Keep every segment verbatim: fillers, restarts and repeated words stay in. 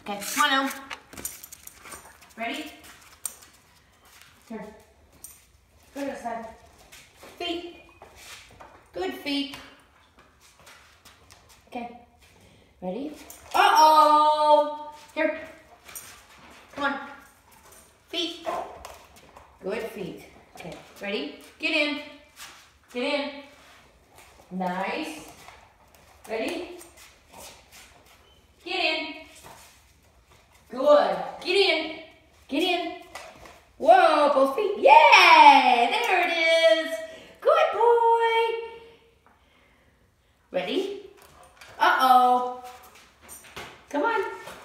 Okay, come on now. Ready? Turn. Go to the side. Feet. Good feet. Okay. Ready? Uh-oh! Here. Come on. Feet. Good feet. Okay. Ready? Get in. Get in. Nice. Ready? Get in. Good. Get in. Get in. Whoa, both feet. Yay! There it is. Good boy. Ready? Uh-oh. Come on.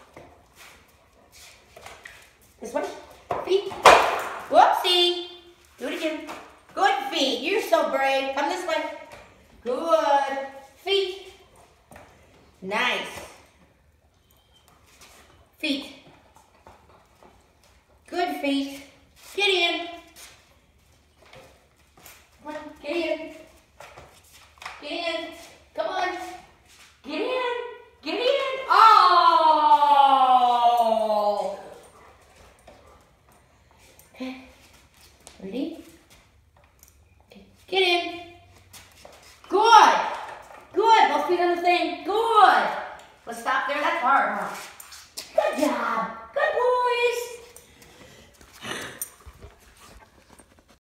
This way. Feet. Whoopsie. Do it again. Good feet. You're so brave. Come this way. Good. Feet. Nice. Feet. Good feet. Get in. Come on. Get in. Get in. Come on. Get in. Get in. Oh! Okay. Ready? Okay. Get in. Good. Good. Both feet on the thing. Good. Let's stop there. That's hard, huh?